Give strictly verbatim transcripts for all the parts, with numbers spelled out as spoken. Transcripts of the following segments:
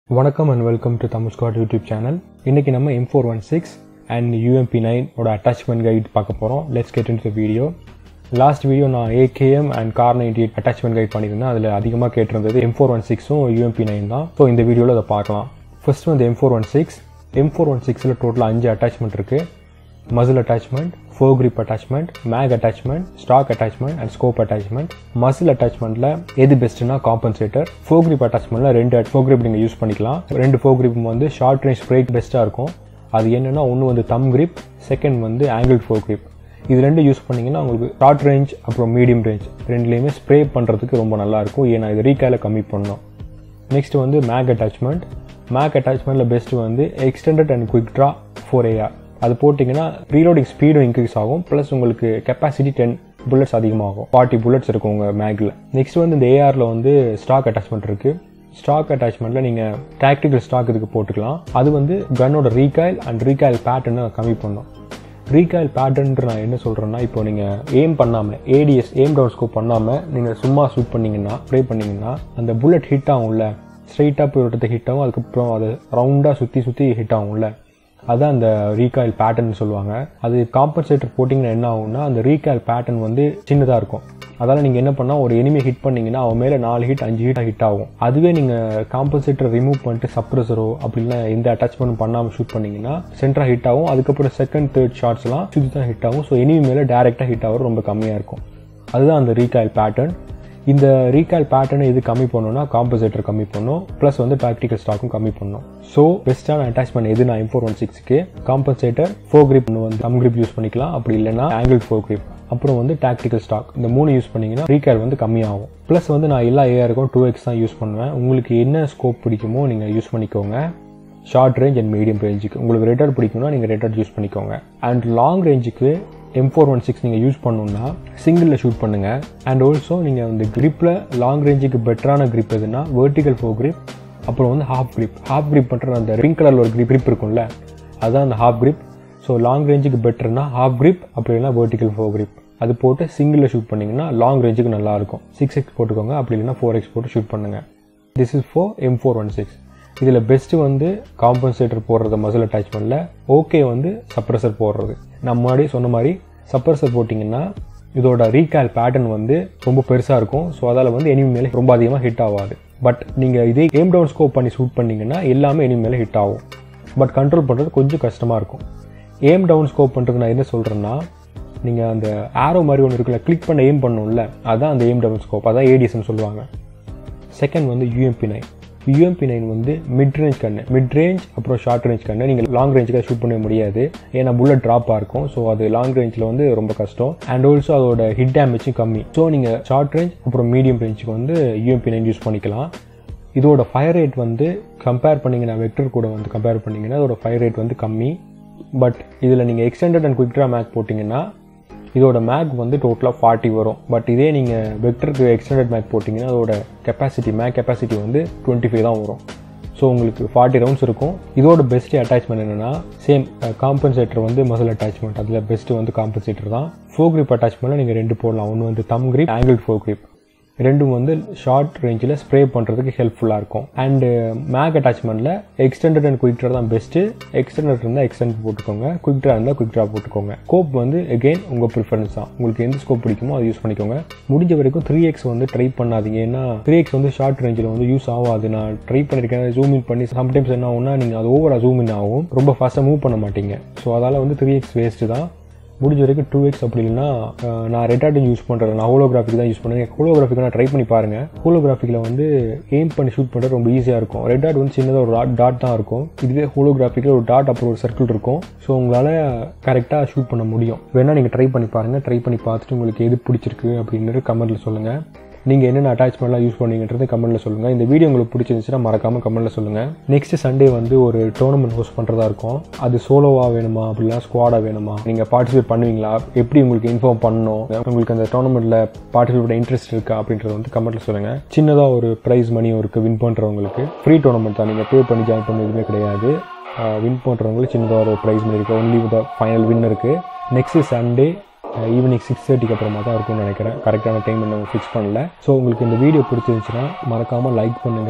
Welcome and welcome to TamilSquad YouTube channel. இன்னைக்கு நம்ம M four sixteen and U M P nine ஓட attachment guide பார்க்க போறோம். Let's get into the video. Last video நான் A K M and Car ninety-eight attachment guide பண்ணிருந்தேன். அதுல அதிகமா கேட்டிருந்தது M four sixteen உம் U M P nine தான். சோ இந்த வீடியோல அத பார்க்கலாம். First வந்து M four sixteen. M four sixteen ல டோட்டலா five attachment இருக்கு. Muzzle attachment, foregrip attachment, mag attachment, stock attachment and scope attachment. Muzzle attachment la எது பெஸ்ட்னா compensator. Foregrip attachment la ரெண்டு foregrip நீங்க யூஸ் பண்ணிக்கலாம். ரெண்டு foregrip வந்து short range spray பெஸ்டா இருக்கும். அது என்னன்னா ஒன்னு வந்து thumb grip, second வந்து angled foregrip. இது ரெண்டு யூஸ் பண்ணீங்கன்னா உங்களுக்கு short range அப்புறம் medium range ரெண்டுலயுமே ஸ்ப்ரே பண்றதுக்கு ரொம்ப நல்லா இருக்கும். ஏன்னா இது recoil கம்மி பண்ணும். நெக்ஸ்ட் வந்து mag attachment. Mag attachmentல பெஸ்ட் வந்து extended and quick draw four A R. அது போட்டிங்கன்னா ரீலோடிங் ஸ்பீடும் இன்க்ரீஸ் ஆகும் ப்ளஸ் உங்களுக்கு கெப்பாசிட்டி டென் புல்லட்ஸ் அதிகமாகும் ஃபார்ட்டி புல்லட்ஸ் இருக்கும் உங்கள் மேக்ல. நெக்ஸ்ட் வந்து இந்த ஏஆரில் வந்து ஸ்டாக் அட்டாச்மெண்ட் இருக்கு. ஸ்டாக் அட்டாச்மெண்ட்ல நீங்கள் டாக்டிக்கல் ஸ்டாக் இதுக்கு போட்டுக்கலாம். அது வந்து கன்னோட ரீகாயில் அண்ட் ரீகாயில் பேட்டர்னை கம்மி பண்ணும். ரீகாயில் பேட்டர்ன்ற நான் என்ன சொல்கிறேன்னா, இப்போ நீங்கள் எய்ம் பண்ணாமல் ஏடிஎஸ் எய்ம் டவுன் ஸ்கோப் பண்ணாமல் நீங்கள் சும்மா ஷூட் பண்ணிங்கன்னா ப்ளே பண்ணிங்கன்னா அந்த புல்லட் ஹிட் ஆகும்ல, ஸ்ட்ரைட்டாக போய் விட்டது ஹிட் ஆகும், அதுக்கப்புறம் அது ரவுண்டாக சுற்றி சுற்றி ஹிட் ஆகும்ல, அதான் அந்த ரீகாயில் பேட்டர்ன் சொல்லுவாங்க. அது காம்பன்சேட்டர் போட்டிங்கன்னா என்ன ஆகும்னா அந்த ரீகாயில் பேட்டர்ன் வந்து சின்னதாக இருக்கும். அதால் நீங்கள் என்ன பண்ணால் ஒரு எனிமே ஹிட் பண்ணிங்கன்னா அவன் மேலே நாலு ஹிட் அஞ்சு ஹிட் ஹிட் ஆகும். அதுவே நீங்கள் காம்பன்சேட்டர் ரிமூவ் பண்ணிட்டு சப்ரஸரோ அப்படின்னா எந்த அட்டாச்மெண்ட் பண்ணாமல் ஷூட் பண்ணிங்கன்னா சென்டராக ஹிட் ஆகும். அதுக்கப்புறம் செகண்ட் தேர்ட் ஷாட்ஸ்லாம் சுற்றி தான் ஹிட் ஆகும். ஸோ எனிமி மேலே டேரெக்டாக ஹிட் ஆகும், ரொம்ப கம்மியாக இருக்கும். அதுதான் அந்த ரீகாயில் பேட்டர்ன். இந்த ரீகாயில் பேட்டர்னை இது கம்மி பண்ணணும்னா காம்பன்சேட்டர் கம்மி பண்ணும், ப்ளஸ் வந்து டாக்டிக்கல் ஸ்டாக்கும் கம்மி பண்ணும். ஸோ பெஸ்ட்டான அட்டாச்மெண்ட் எது நான் M four sixteen க்கு காம்பன்சேட்டர், ஃபோர்கிரிப் வந்து தம் கிரிப் யூஸ் பண்ணிக்கலாம், அப்படி இல்லைன்னா ஆங்கிள் ஃபோர்கிரிப், அப்புறம் வந்து டாக்டிக்கல் ஸ்டாக். இந்த மூணு யூஸ் பண்ணீங்கன்னா ரீகாயில் வந்து கம்மியாகும். ப்ளஸ் வந்து நான் எல்லா ஏஆருக்கும் டூ எக்ஸ் தான் யூஸ் பண்ணுவேன். உங்களுக்கு என்ன ஸ்கோப் பிடிக்குமோ நீங்கள் யூஸ் பண்ணிக்கோங்க. ஷார்ட் ரேஞ்ச் அண்ட் மீடியம் ரேஞ்சுக்கு உங்களுக்கு ரெட்டர் பிடிக்கும்னா நீங்கள் ரெட்டர் யூஸ் பண்ணிக்கோங்க. அண்ட் லாங் ரேஞ்சுக்கு M four sixteen நீங்கள் யூஸ் பண்ணணும்னா சிங்கிளில் ஷூட் பண்ணுங்கள். அண்ட் ஆல்சோ நீங்கள் அந்த கிரிப்பில் லாங் ரேஞ்சுக்கு பெட்டரான கிரிப் எதுனா வெர்டிக்கல் ஃபோர் கிரிப், அப்புறம் வந்து ஹாஃப் கிரிப். ஹாஃப் கிரிப் பண்ணுற அந்த பிங்க் கலரில் ஒரு கிரிப் கிரிப் இருக்கும்ல, அதுதான் அந்த ஹாஃப் கிரிப். ஸோ லாங் ரேஞ்சுக்கு பெட்டர்னா ஹாஃப் கிரிப், அப்படி இல்லைனா வெர்டிக்கல் ஃபோர் கிரிப். அது போட்டு சிங்கிளில் ஷூட் பண்ணிங்கன்னா லாங் ரேஞ்சுக்கு நல்லாயிருக்கும். சிக்ஸ் எக்ஸ் போட்டுக்கோங்க, அப்படி இல்லைனா ஃபோர் எக்ஸ் போட்டு ஷூட் பண்ணுங்கள். This is for M four sixteen. இதில் பெஸ்ட்டு வந்து காம்பன்சேட்டர் போடுறது மசில் அட்டாச்மெண்ட்டில், ஓகே வந்து சப்ரஸர் போடுறது. நான் முன்னாடி சொன்ன மாதிரி சப்ரஸர் போட்டிங்கன்னா இதோட ரீகாயில் பேட்டர்ன் வந்து ரொம்ப பெருசாக இருக்கும். ஸோ அதால் வந்து எனிமி மேலே ரொம்ப அதிகமாக ஹிட் ஆகாது. பட் நீங்கள் இதே எய்ம் டவுன் ஸ்கோப் பண்ணி ஷூட் பண்ணிங்கன்னா எல்லாமே எனிமி மேலே ஹிட் ஆகும். பட் கண்ட்ரோல் பண்ணுறது கொஞ்சம் கஷ்டமாக இருக்கும். எய்ம் டவுன் ஸ்கோப் பண்ணுறதுக்கு நான் என்ன சொல்கிறேன்னா, நீங்கள் அந்த ஆரோ மாதிரி ஒன்று இருக்குல்ல, கிளிக் பண்ண எய்ம் பண்ணணும்ல, அதுதான் அந்த எய்ம் டவுன் ஸ்கோப், அதான் ஏடிஎஸ்ன்னு சொல்லுவாங்க. செகண்ட் வந்து U M P nine. U M P nine வந்து mid range gun, mid range அப்புறம் ஷார்ட் ரேஞ்ச் கண்ணு. நீங்கள் லாங் ரேஞ்சுக்காக ஷூட் பண்ண முடியாது, ஏன்னா புல்லட் ட்ராப்பாக இருக்கும். ஸோ அது லாங் ரேஞ்சில் வந்து ரொம்ப கஷ்டம். அண்ட் ஆல்சோ அதோட ஹிட் டேமேஜும் கம்மி. ஸோ நீங்கள் ஷார்ட் ரேஞ்ச் அப்புறம் மீடியம் ரேஞ்சுக்கு வந்து U M P nine use பண்ணிக்கலாம். இதோட ஃபயர் ரேட் வந்து கம்பேர் பண்ணிங்கன்னா வெக்டர் கூட வந்து கம்பேர் பண்ணிங்கன்னா அதோட ஃபயர் ரேட் வந்து கம்மி. பட் இதில் நீங்கள் extended and quick draw mag போட்டிங்கன்னா இதோட மேக் வந்து டோட்டலாக ஃபார்ட்டி வரும். பட் இதே நீங்கள் வெக்டருக்கு எக்ஸ்டெண்டட் மேக் போட்டிங்கன்னா அதோட கெப்பாசிட்டி மேக் கெப்பாசிட்டி வந்து டுவெண்ட்டி ஃபைவ் தான் வரும். ஸோ உங்களுக்கு ஃபார்ட்டி ரவுண்ட்ஸ் இருக்கும். இதோட பெஸ்ட்டு அட்டாச்மெண்ட் என்னென்னா சேம் காம்பன்சேட்டர் வந்து மசில் அட்டாச்மெண்ட், அதில் பெஸ்ட்டு வந்து காம்பன்சேட்டர் தான். ஃபோர் கிரிப் அட்டாச்மெண்ட்டில் நீங்கள் ரெண்டு போடலாம். ஒன்று வந்து thumb grip, angle foregrip. ரெண்டும் வந்து ஷார்ட் ரேஞ்சில் ஸ்ப்ரே பண்ணுறதுக்கு ஹெல்ப்ஃபுல்லாக இருக்கும். அண்டு மேக் அட்டாச்மெண்ட்டில் எக்ஸ்டெண்டட் அண்ட் குவிக் ட்ரா தான் பெஸ்ட்டு. எக்ஸ்டெண்டட் இருந்தால் எக்ஸ்டெண்ட் போட்டுக்கோங்க, குவிக் ட்ரா இருந்தால் குவிக் ட்ரா போட்டுக்கோங்க. ஸ்கோப் வந்து எகெயின் உங்கள் ப்ரிஃபரன்ஸ் தான், உங்களுக்கு எந்த ஸ்கோப் பிடிக்குமோ அதை யூஸ் பண்ணிக்கோங்க. முடிஞ்ச வரைக்கும் த்ரீ எக்ஸ் வந்து ட்ரை பண்ணாதீங்க, ஏன்னா த்ரீ எக்ஸ் வந்து ஷார்ட் ரேஞ்சில் வந்து யூஸ் ஆகாது. நான் ட்ரை பண்ணியிருக்கேன், ஜூம் இன் பண்ணி சம்டைம்ஸ் என்ன ஆகும்னா நீங்கள் அது ஓவராக ஜூம் இன் ஆகும், ரொம்ப ஃபாஸ்ட்டாக மூவ் பண்ண மாட்டீங்க. ஸோ அதால் வந்து த்ரீ எக்ஸ் வேஸ்ட்டு தான். முடிஞ்ச வரைக்கும் டூ எக்ஸ் அப்படி இல்லைன்னா நான் ரெட்டார்டிங் யூஸ் பண்ணுறேன், நான் ஹோலோகிராஃபிக் தான் யூஸ் பண்ணுறேன். ஹோலோகிராஃபிக் நான் ட்ரை பண்ணி பாருங்கள். ஹோலோகிராஃபிக்கில் வந்து எய்ம் பண்ணி ஷூட் பண்ணுறது ரொம்ப ஈஸியாக இருக்கும். ரெட்டார்ட் வந்து சின்னதாக ஒரு டாட் டாட் தான் இருக்கும். இதுவே ஹோலோகிராஃபிக்கில் ஒரு டாட் அப்புறம் ஒரு சர்க்கிள் இருக்கும். ஸோ உங்களால் கரெக்டாக ஷூட் பண்ண முடியும். வேணால் நீங்கள் ட்ரை பண்ணி பாருங்கள். ட்ரை பண்ணி பார்த்துட்டு உங்களுக்கு எது பிடிச்சிருக்கு அப்படின்றது கமெண்ட்டில் சொல்லுங்கள். நீங்கள் என்னென்ன அட்டாச்மெண்ட்லாம் யூஸ் பண்ணீங்கன்றது கமெண்ட்டில் சொல்லுங்கள். இந்த வீடியோ உங்களுக்கு பிடிச்சிருந்துச்சுன்னா மறக்காமல் கமெண்ட்டில் சொல்லுங்கள். நெக்ஸ்ட் சண்டே வந்து ஒரு டோர்னமெண்ட் ஹோஸ்ட் பண்ணுறதா இருக்கும். அது சோலோவாக வேணுமா அப்படின்னா ஸ்குவாடாக வேணுமா, நீங்கள் பார்ட்டிசிபேட் பண்ணுவீங்களா, எப்படி உங்களுக்கு இன்ஃபார்ம் பண்ணணும், உங்களுக்கு அந்த டோர்னமெண்ட்டில் பார்ட்டிசிபேட் இன்ட்ரெஸ்ட் இருக்கா அப்படின்றத வந்து கமெண்ட்டில் சொல்லுங்கள். சின்னதாக ஒரு ப்ரைஸ் மணியும் இருக்குது வின் பண்ணுறவங்களுக்கு. ஃப்ரீ டோர்னமெண்ட் தான், நீங்கள் பே பண்ணி ஜாயின் பண்ண எதுவுமே கிடையாது. வின் பண்ணுறவங்களுக்கு சின்னதாக ஒரு ப்ரைஸ் மணி இருக்குது. ஒன்லி வித் ஃபைனல் வின் இருக்குது. நெக்ஸ்ட் சண்டே ஈவினிங் சிக்ஸ் தேர்ட்டிக்கு அப்புறமா தான் இருக்கும்னு நினைக்கிறேன். கரெக்டான டைம் நம்ம ஃபிக்ஸ் பண்ணல. ஸோ உங்களுக்கு இந்த வீடியோ பிடிச்சிருந்துச்சுன்னா மறக்காமல் லைக் பண்ணுங்கள்,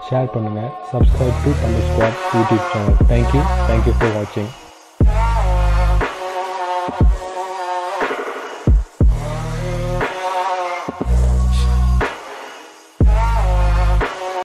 ஷேர் பண்ணுங்கள். Subscribe to Tamil squad YouTube channel. Thank you thank you for வாட்சிங்.